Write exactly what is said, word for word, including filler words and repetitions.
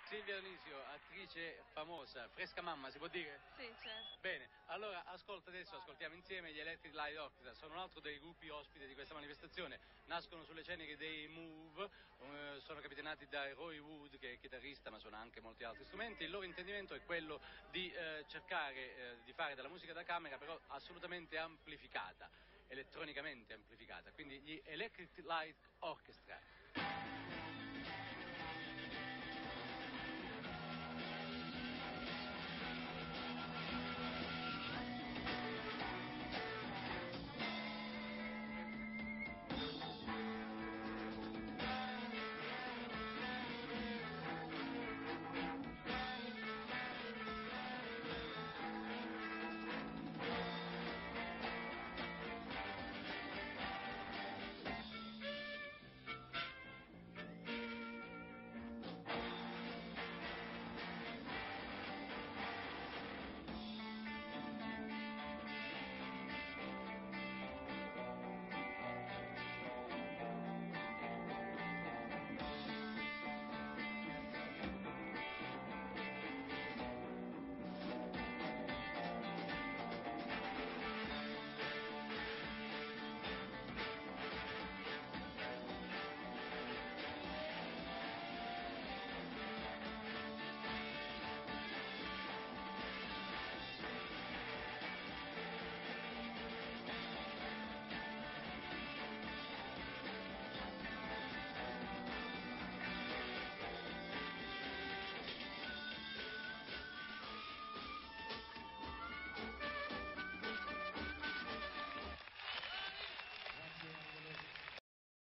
Silvia Dionisio, attrice famosa, fresca mamma, si può dire? Sì, certo. Bene, allora ascolta adesso, ascoltiamo insieme gli Electric Light Orchestra, sono un altro dei gruppi ospiti di questa manifestazione, nascono sulle sceniche dei Move, eh, sono capitanati da Roy Wood che è chitarrista ma suona anche molti altri strumenti, il loro intendimento è quello di eh, cercare eh, di fare della musica da camera però assolutamente amplificata, elettronicamente amplificata, quindi gli Electric Light Orchestra.